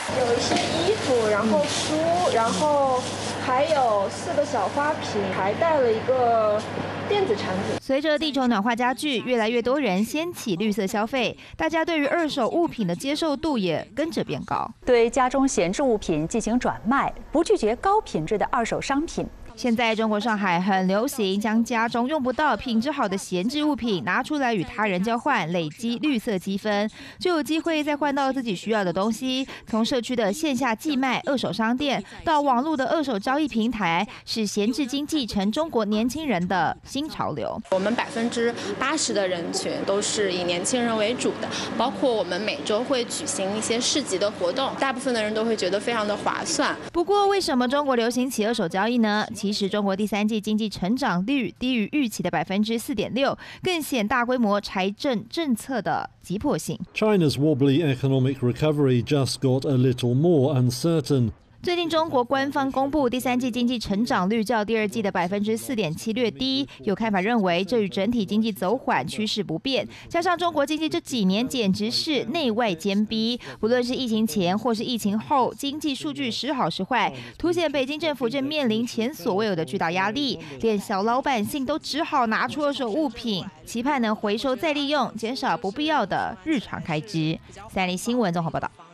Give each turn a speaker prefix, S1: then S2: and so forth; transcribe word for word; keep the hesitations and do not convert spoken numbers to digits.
S1: 有一些衣服，然后书，然后还有四个小花瓶，还带了一个电子产品。
S2: 随着地球暖化加剧，越来越多人掀起绿色消费，大家对于二手物品的接受度也跟着变高。
S3: 对家中闲置物品进行转卖，不拒绝高品质的二手商品。
S2: 现在中国上海很流行将家中用不到、品质好的闲置物品拿出来与他人交换，累积绿色积分，就有机会再换到自己需要的东西。从社区的线下寄卖二手商店到网络的二手交易平台，是闲置经济成中国年轻人的新潮流。
S4: 我们百分之八十的人群都是以年轻人为主的，包括我们每周会举行一些市集的活动，大部分的人都会觉得非常的划算。
S2: 不过，为什么中国流行起二手交易呢？其实中国第三季经济成长率低于预期的百分之四点六，更显大规模财政政策的急迫性。
S5: China's wobbly economic recovery just got a little more uncertain.
S2: 最近，中国官方公布第三季经济成长率较第二季的百分之四点七略低。有看法认为，这与整体经济走缓趋势不变，加上中国经济这几年简直是内外兼逼，不论是疫情前或是疫情后，经济数据时好时坏，凸显北京政府正面临前所未有的巨大压力，连小老百姓都只好拿出二手物品，期盼能回收再利用，减少不必要的日常开支。三立新闻综合报道。